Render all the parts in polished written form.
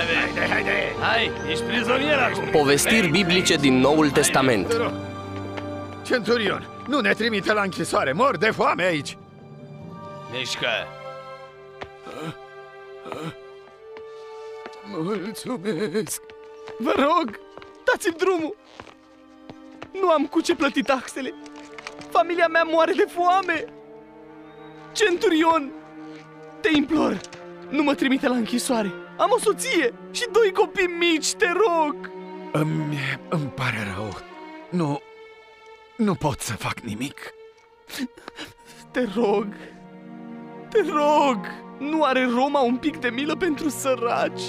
Haide! Hai, ești prizonier acum! Povestiri biblice din Noul Testament. Centurion, nu ne trimite la închisoare, mor de foame aici! Mișcă! Mulțumesc! Vă rog, dați-mi drumul! Nu am cu ce plăti taxele! Familia mea moare de foame! Centurion, te implor, nu mă trimite la închisoare! Am o soție și 2 copii mici, te rog! Îmi pare rău. Nu pot să fac nimic. Te rog, nu are Roma un pic de milă pentru săraci?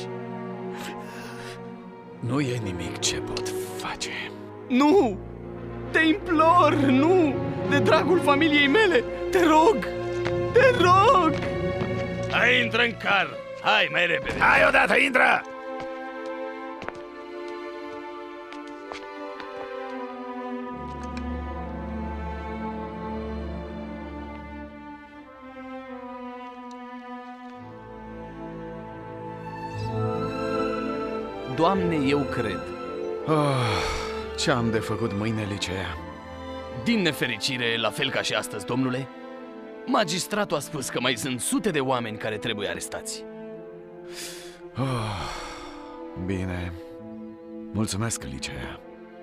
Nu e nimic ce pot face. Nu! Te implor, nu! De dragul familiei mele, te rog! Te rog! Hai, intră în car! Hai, mai repede! Hai odată, intră! Doamne, eu cred. Ce am de făcut mâine, Licea? Din nefericire, la fel ca și astăzi, domnule, magistratul a spus că mai sunt sute de oameni care trebuie arestați. Bine. Mulțumesc, Licea.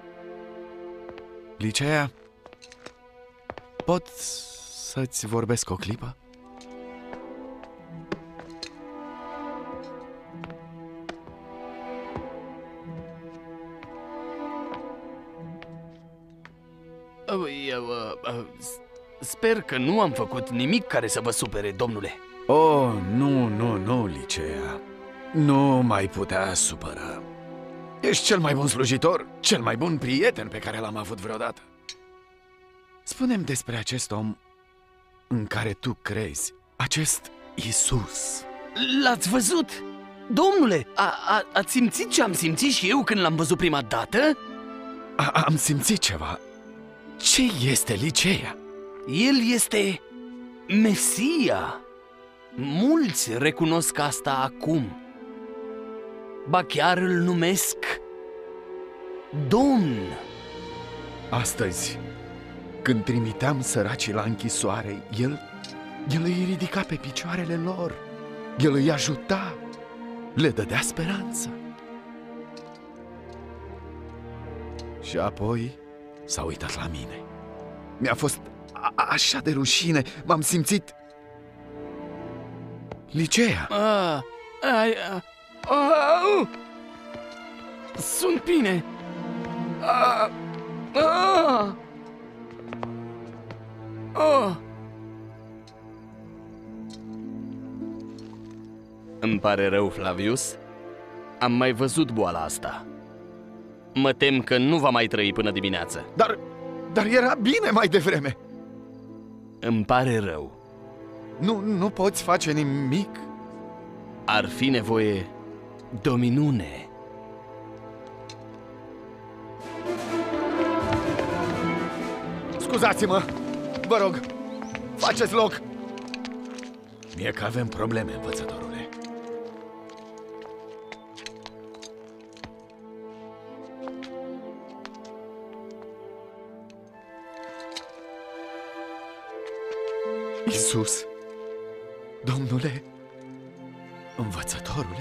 Licea, pot să-ți vorbesc o clipă? Sper că nu am făcut nimic care să vă supere, domnule. Oh, nu, Licea. Nu mai putea supăra. Ești cel mai bun slujitor, cel mai bun prieten pe care l-am avut vreodată. Spune-mi despre acest om în care tu crezi, acest Isus. L-ați văzut? Domnule, ați simțit ce am simțit și eu când l-am văzut prima dată? Am simțit ceva. Ce este Licea? El este Mesia. Mulți recunosc asta acum. Ba chiar îl numesc Domn. Astăzi, când trimiteam săracii la închisoare, el îi ridica pe picioarele lor. El îi ajuta, le dădea speranță. Și apoi s-a uitat la mine. Mi-a fost așa de rușine, m-am simțit... Licea! Sunt bine! Îmi pare rău, Flavius. Am mai văzut boala asta. Mă tem că nu va mai trăi până dimineață. Dar era bine mai devreme. Îmi pare rău. Nu poți face nimic? Ar fi nevoie de o minune. Scuzați-mă! Vă rog, faceți loc! Mie că avem probleme, învățătorule. Iisus, Domnule, învățătorule,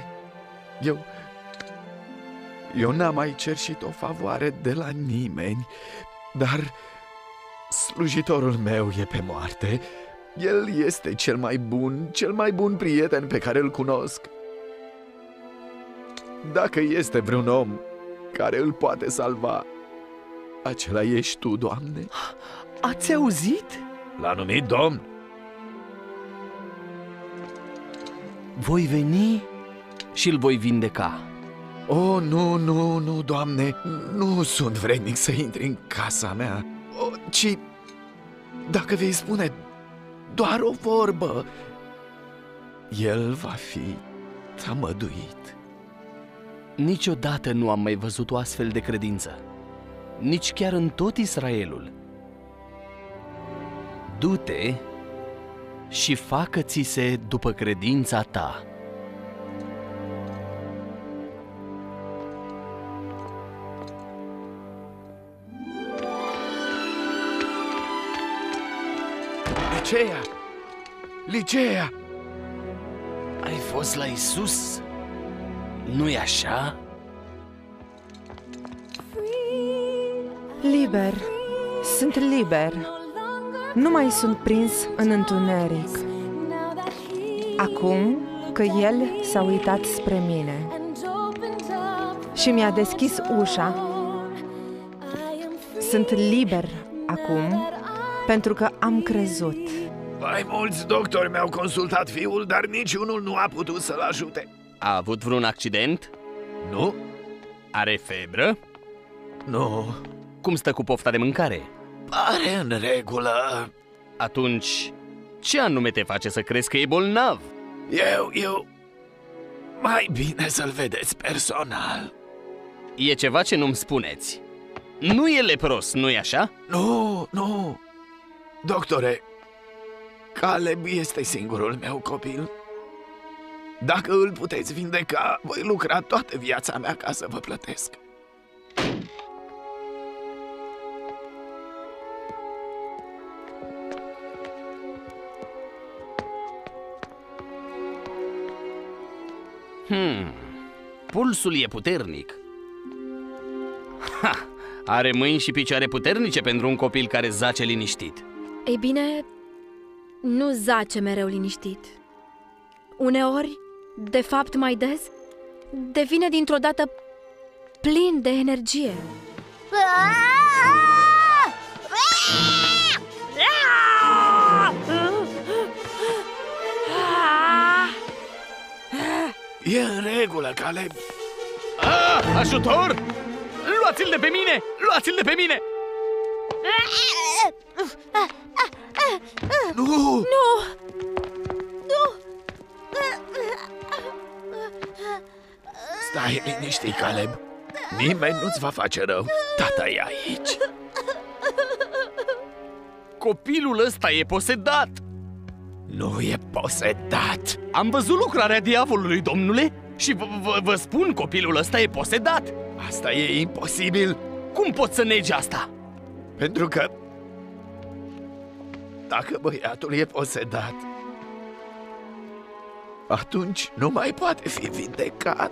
eu n-am mai cerșit o favoare de la nimeni, dar slujitorul meu e pe moarte. El este cel mai bun prieten pe care îl cunosc. Dacă este vreun om care îl poate salva, acela ești tu, Doamne. Ați auzit? L-a numit Domn. Voi veni și îl voi vindeca. Oh, nu, Doamne, nu sunt vrednic să intri în casa mea, ci dacă vei spune doar o vorbă, el va fi tămăduit. Niciodată nu am mai văzut o astfel de credință, nici chiar în tot Israelul. Du-te și facă-ți-se după credința ta. Licea! Licea! Ai fost la Isus? Nu-i așa? Liber. Sunt liber. Nu mai sunt prins în întuneric. Acum că El s-a uitat spre mine și mi-a deschis ușa, sunt liber acum pentru că am crezut. Mai mulți doctori mi-au consultat fiul, dar niciunul nu a putut să-l ajute. A avut vreun accident? Nu? Are febră? Nu. Cum stă cu pofta de mâncare? Pare în regulă. Atunci, ce anume te face să crezi că e bolnav? Eu... Mai bine să-l vedeți personal. E ceva ce nu-mi spuneți. Nu e lepros, nu-i așa? Nu. Doctore, Caleb este singurul meu copil. Dacă îl puteți vindeca, voi lucra toată viața mea ca să vă plătesc. Pulsul e puternic. Are mâini și picioare puternice pentru un copil care zace liniștit. Ei bine, nu zace mereu liniștit. Uneori, de fapt mai des, devine dintr-o dată plin de energie. E în regulă, Caleb. Ajutor! Luați-l de pe mine! Luați-l de pe mine! Nu! Stai liniștit, Caleb. Nimeni nu-ți va face rău. Tata e aici. Copilul ăsta e posedat! Nu e posedat. Am văzut lucrarea diavolului, domnule, și vă spun, copilul ăsta e posedat! Asta e imposibil. Cum poți să negi asta? Pentru că dacă băiatul e posedat, atunci nu mai poate fi vindecat.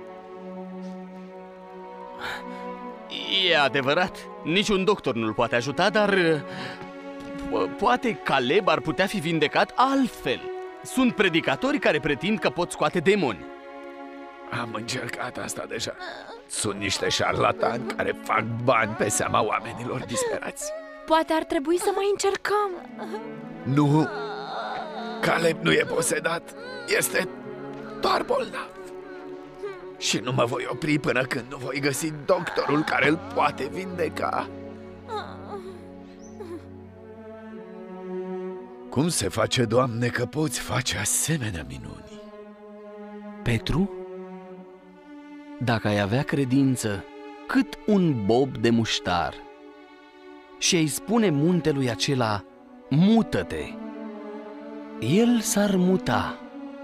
E adevărat, niciun doctor nu-l poate ajuta, dar poate Caleb ar putea fi vindecat altfel. Sunt predicatori care pretind că pot scoate demoni. Am încercat asta deja. Sunt niște șarlatani care fac bani pe seama oamenilor disperați. Poate ar trebui să mai încercăm. Nu! Caleb nu e posedat. Este doar bolnav. Și nu mă voi opri până când nu voi găsi doctorul care îl poate vindeca. Cum se face, Doamne, că poți face asemenea minuni? Petru? Dacă ai avea credință cât un bob de muștar și ai spune muntelui acela, mută-te, el s-ar muta.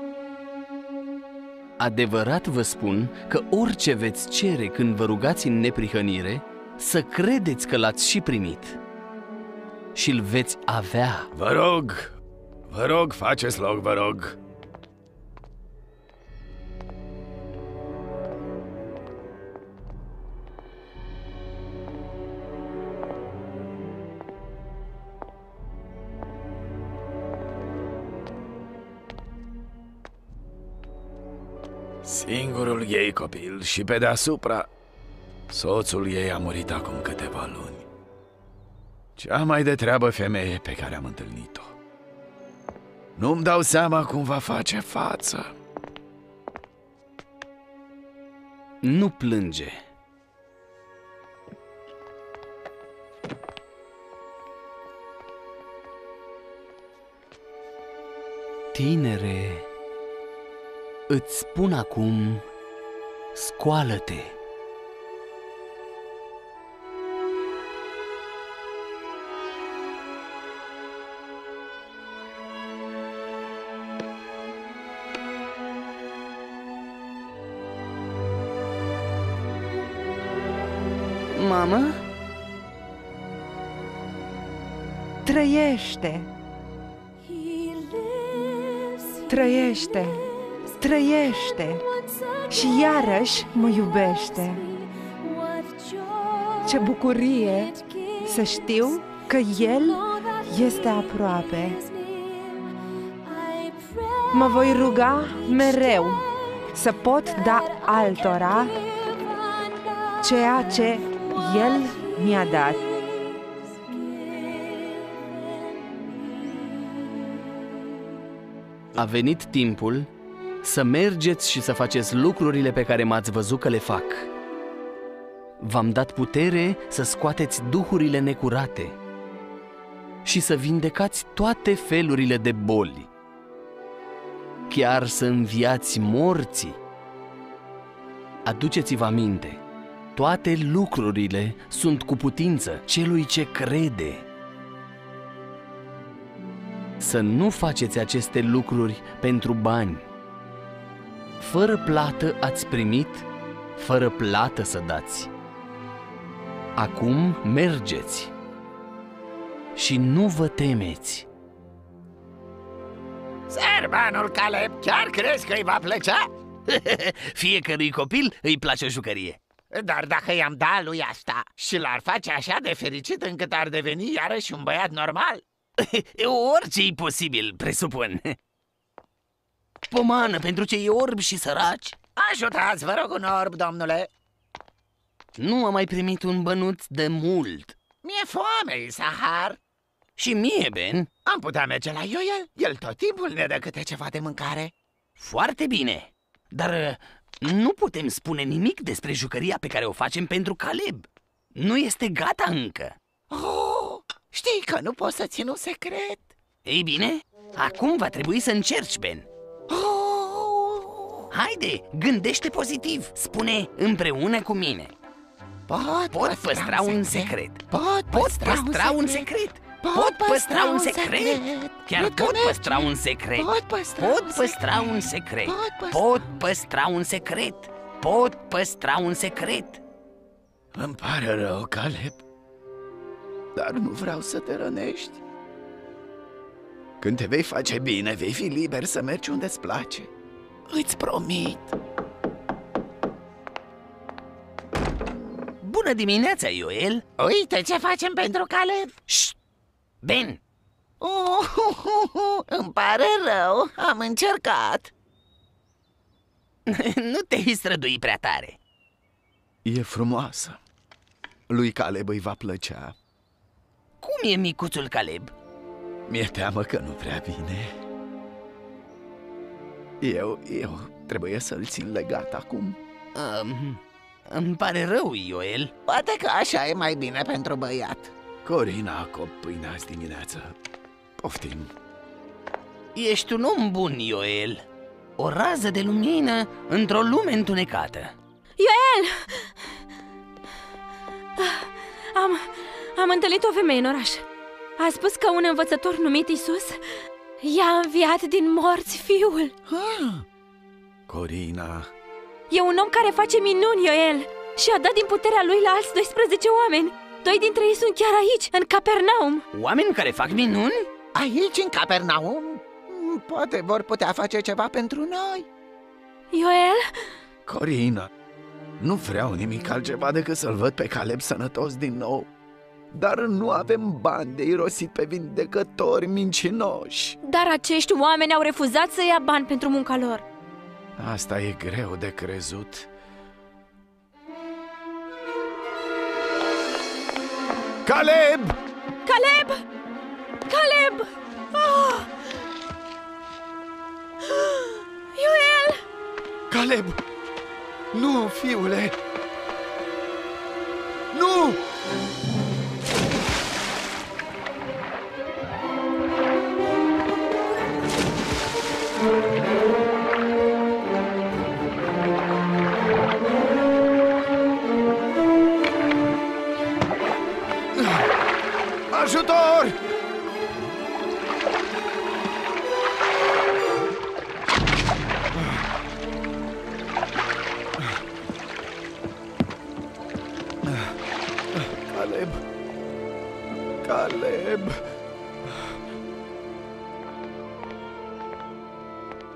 Adevărat vă spun că orice veți cere când vă rugați în neprihănire, să credeți că l-ați și primit și îl veți avea. Vă rog, faceți loc, vă rog. Singurul ei copil și pe deasupra, soțul ei a murit acum câteva luni. Cea mai de treabă femeie pe care am întâlnit-o. Nu-mi dau seama cum va face față. Nu plânge. Tinere, îți spun acum, scoală-te. Mamă? Trăiește! trăiește, trăiește și iarăși mă iubește. Ce bucurie să știu că El este aproape. Mă voi ruga mereu să pot da altora ceea ce El mi-a dat. A venit timpul să mergeți și să faceți lucrurile pe care m-ați văzut că le fac. V-am dat putere să scoateți duhurile necurate și să vindecați toate felurile de boli, chiar să înviați morții. Aduceți-vă aminte, toate lucrurile sunt cu putință celui ce crede. Să nu faceți aceste lucruri pentru bani. Fără plată ați primit, fără plată să dați. Acum mergeți și nu vă temeți. Serbanul Caleb, chiar crezi că îi va plăcea? Fiecărui copil îi place o jucărie. Dar dacă i-am dat lui asta și l-ar face așa de fericit încât ar deveni iarăși un băiat normal? Orice e posibil, presupun. Pomană pentru cei orbi și săraci. Ajutați, vă rog, un orb, domnule. Nu am mai primit un bănuț de mult. Mi-e foame, Isahar. Și mie, Ben. Am putea merge la Ioel? El tot timpul ne dă câte ceva de mâncare. Foarte bine. Dar nu putem spune nimic despre jucăria pe care o facem pentru Caleb. Nu este gata încă. Oh, știi că nu pot să țin un secret. Ei bine, acum va trebui să încerci, Ben. Haide, gândește pozitiv. Spune împreună cu mine. Pot păstra un secret. Pot păstra un secret. Pot păstra un secret. Chiar pot păstra un secret. Pot păstra un secret. Pot păstra un secret. Pot păstra un secret. Îmi pare rău, Caleb, dar nu vreau să te rănești. Când te vei face bine, vei fi liber să mergi unde-ți place. Îți promit. Bună dimineața, Ioel. Uite ce facem pentru Caleb. Șt! Ben! Îmi pare rău, am încercat. Nu te-ai strădui prea tare. E frumoasă. Lui Caleb îi va plăcea. Cum e micuțul Caleb? Mi-e teamă că nu prea bine. Eu trebuie să-l țin legat acum. Îmi pare rău, Ioel. Poate că așa e mai bine pentru băiat. Corina a copt pâinea azi dimineață. Poftim. Ești un om bun, Ioel. O rază de lumină într-o lume întunecată. Ioel! Am întâlnit o femeie în oraș. A spus că un învățător numit Isus i-a înviat din morți fiul. Corina... E un om care face minuni, Ioel, și a dat din puterea lui la alți 12 oameni. 2 dintre ei sunt chiar aici, în Capernaum. Oameni care fac minuni? Aici, în Capernaum? Poate vor putea face ceva pentru noi. Ioel? Corina, nu vreau nimic altceva decât să-l văd pe Caleb sănătos din nou. Dar nu avem bani de irosit pe vindecători mincinoși. Dar acești oameni au refuzat să ia bani pentru munca lor. Asta e greu de crezut. Caleb! Caleb! Caleb! Oh! Ioel! Caleb! Nu, fiule! Nu! Ajutor! Caleb! Caleb!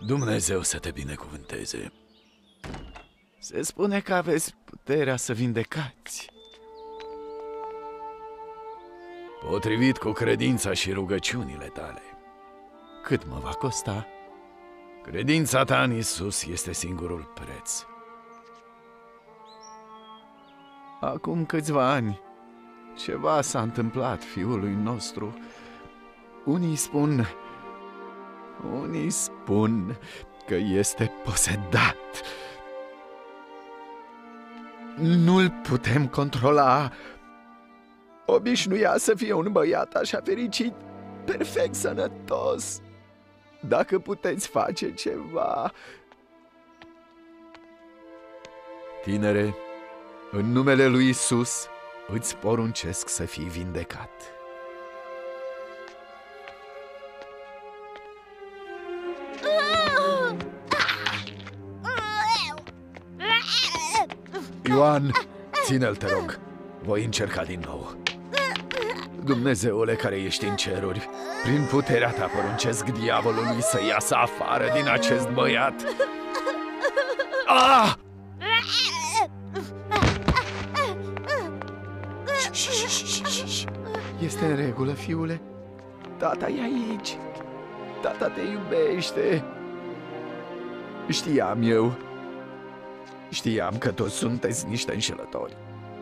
Dumnezeu să te binecuvânteze. Se spune că aveți puterea să vindecați. Potrivit cu credința și rugăciunile tale. Cât mă va costa? Credința ta în Iisus este singurul preț. Acum câțiva ani, ceva s-a întâmplat fiului nostru. Unii spun că este posedat. Nu-l putem controla. Obișnuia să fie un băiat așa fericit, perfect sănătos. Dacă puteți face ceva... Tinere, în numele lui Iisus, îți poruncesc să fii vindecat. Ioan, ține-l, te rog. Voi încerca din nou. Dumnezeule care ești în ceruri, prin puterea ta poruncesc diavolului să iasă afară din acest băiat. Ah! Este în regulă, fiule. Tata e aici. Tata te iubește. Știam că toți sunteți niște înșelători.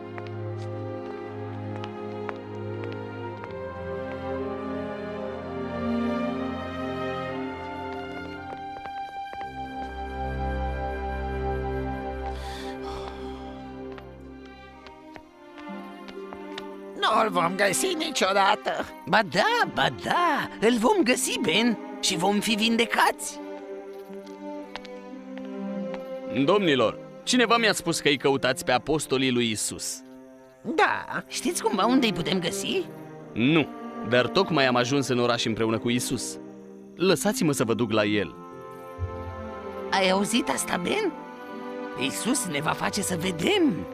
Nu-l vom găsi niciodată. Ba da, îl vom găsi, Ben, și vom fi vindecați. Domnilor, cineva mi-a spus că îi căutați pe apostolii lui Isus. Da. Știți cumva unde îi putem găsi? Nu, dar tocmai am ajuns în oraș împreună cu Isus. Lăsați-mă să vă duc la el. Ai auzit asta, Ben? Isus ne va face să vedem.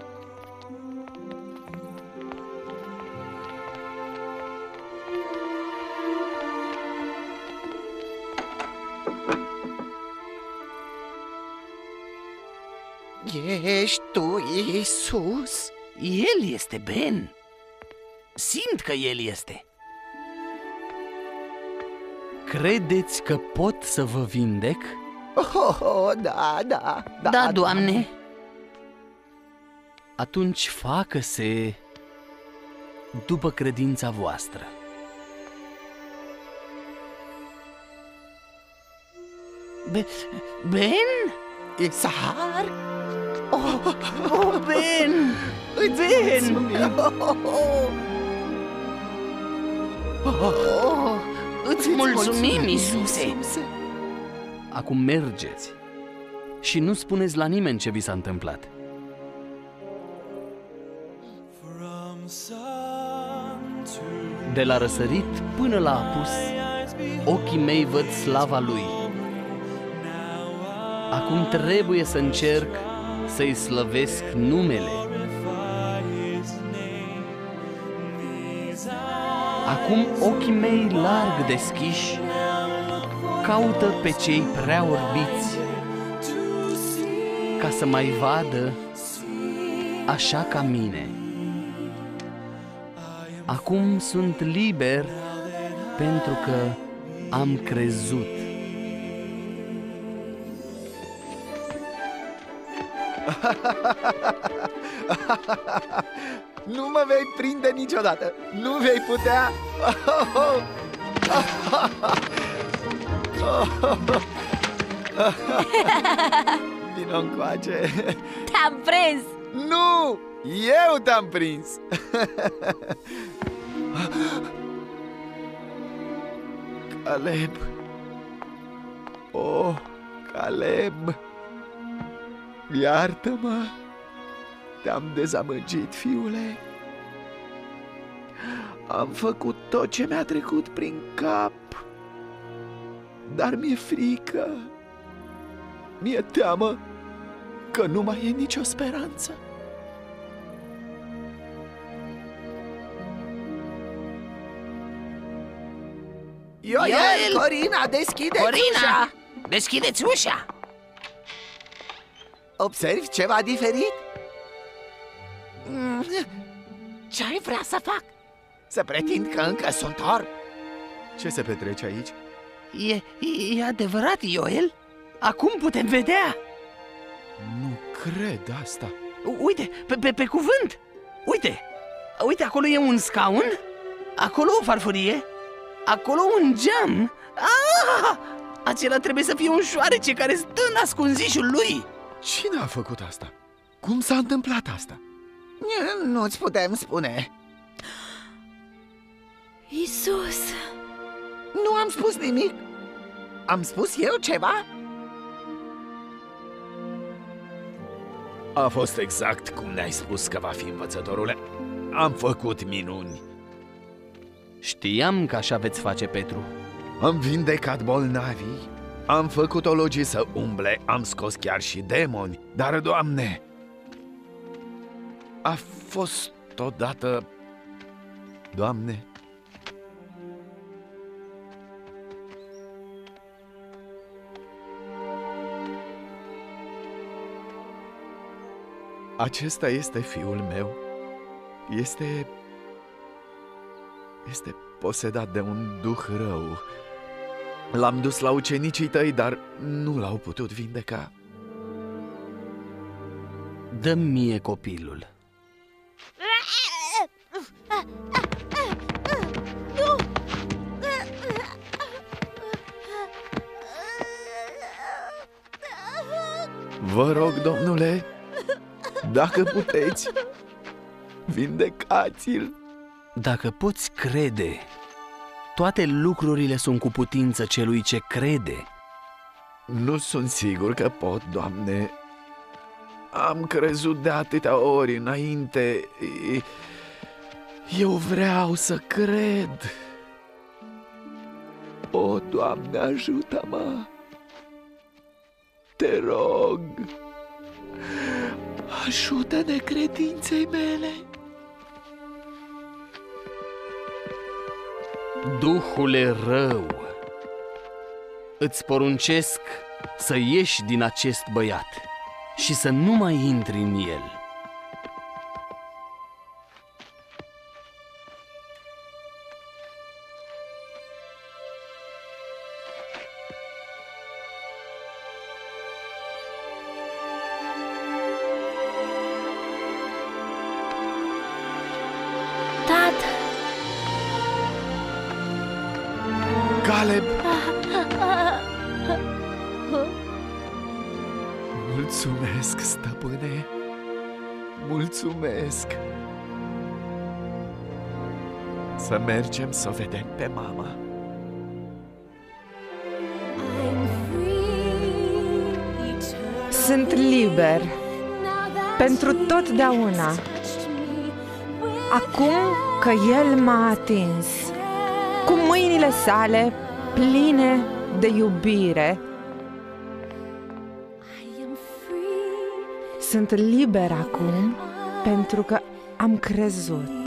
Ești tu, Iisus? El este, Ben. Simt că El este. Credeți că pot să vă vindec? Da. Da, Doamne. Atunci facă-se după credința voastră. Ben? Isahar? Oh, Ben! Ben! Îți mulțumim, Iisuse! Acum mergeți și nu spuneți la nimeni ce vi s-a întâmplat. De la răsărit până la apus, ochii mei văd slava Lui. Acum trebuie să încerc să-i slăvesc numele. Acum ochii mei larg deschiși caută pe cei prea orbiți, ca să mai vadă așa ca mine. Acum sunt liber pentru că am crezut. Nu mă vei prinde niciodată. Nu vei putea. Vino încoace. Te-am prins! Nu! Eu te-am prins. Caleb. Oh, Caleb. Iartă-mă. Te-am dezamăgit, fiule. Am făcut tot ce mi-a trecut prin cap. Dar mi-e frică. Mi-e teamă că nu mai e nicio speranță. Ioel, Corina, deschide ușa! Deschideți ușa! Observi ceva diferit? Ce ai vrea să fac? Să pretind că încă sunt orb? Ce se petrece aici? E adevărat, Ioel? Acum putem vedea. Nu cred asta. Uite, pe cuvânt. Uite, acolo e un scaun. Acolo o farfurie. Acolo un geam. Acela trebuie să fie un șoarece care stă în ascunzișul lui. Cine a făcut asta? Cum s-a întâmplat asta? Nu-ți putem spune. Iisus! Nu am spus nimic. Am spus eu ceva? A fost exact cum ne-ai spus că va fi, învățătorule. Am făcut minuni. Știam că așa veți face, Petru. Am vindecat bolnavii, am făcut ologii să umble, am scos chiar și demoni. Dar, Doamne, a fost odată... Doamne, acesta este fiul meu. Este posedat de un duh rău. L-am dus la ucenicii tăi, dar nu l-au putut vindeca. Dă-mi mie copilul. Vă rog, domnule, dacă puteți, vindecați-l. Dacă poți crede, toate lucrurile sunt cu putință celui ce crede. Nu sunt sigur că pot, Doamne. Am crezut de atâtea ori înainte. Eu vreau să cred. O, Doamne, ajută-mă! Te rog, ajută necredinței mele! Duhule rău, îți poruncesc să ieși din acest băiat și să nu mai intri în el. Tată! Caleb! Mulțumesc, stăpâne! Mulțumesc! Să mergem să o vedem pe mama. Sunt liber pentru totdeauna. Acum că El m-a atins, cu mâinile sale pline de iubire, sunt liber acum pentru că am crezut.